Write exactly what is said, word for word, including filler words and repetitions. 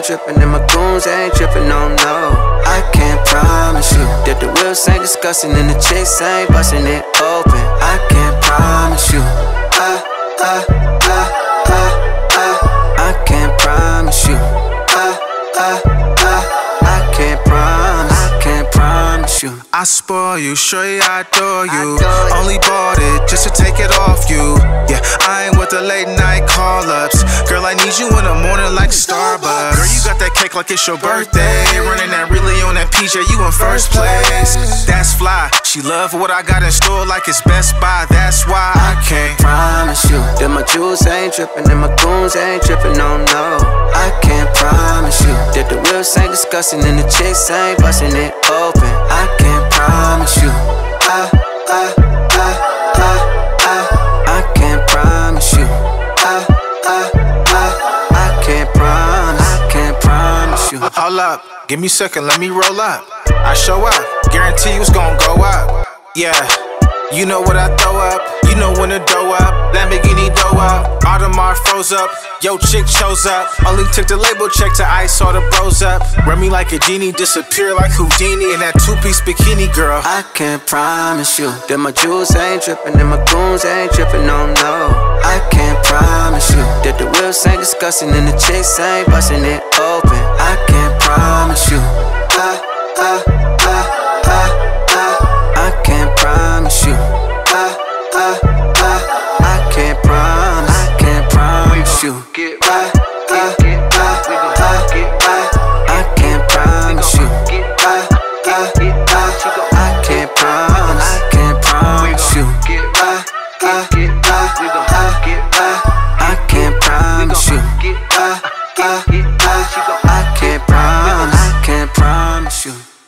ain't trippin' and my goons ain't trippin', no, no. I can't promise you that the wheels ain't discussing and the chicks ain't bustin' it open. I can't promise you. I, I, I, I, I, I can't promise you. I, I, I, I can't promise. I can't promise you. I spoil you, sure yeah, I adore you. Only bought it just to take it off you. Yeah, I ain't with the late night call-ups. Girl, I need you in the morning like Starbucks. Girl, you got that cake like it's your birthday. Running that really on that P J, you in first place. That's fly. She love what I got in store like it's Best Buy. That's why I can't promise you that my jewels ain't trippin' and my goons ain't trippin', no, no. I can't promise you that the wheels ain't discussing and the chicks ain't bustin' it open. I can't promise you. I, I, I, I, I, I can't promise you. I, I, I, I can't promise. I can't promise you. Hold up, give me a second, let me roll up. I show up, guarantee you it's gon' go up. Yeah, you know what I throw up. You know when the dough up, Lamborghini dough up. Audemars froze up, yo chick chose up. Only took the label check to ice all the bros up. Run me like a genie, disappear like Houdini in that two-piece bikini, girl. I can't promise you that my jewels ain't trippin' and my goons ain't trippin', no, no. I can't promise you that the wheels ain't discussing and the chicks ain't bustin' it open. I can't promise you. I, I, I, I, I, I can't promise you. I, I, I, I can't promise. I can't promise you. Get right, I, I, I, I, I can't promise you. I, I, I, I can't promise. I can't promise you. Get right, I, I, I, I can't promise you. I, I, I, I can't promise. I can't promise you.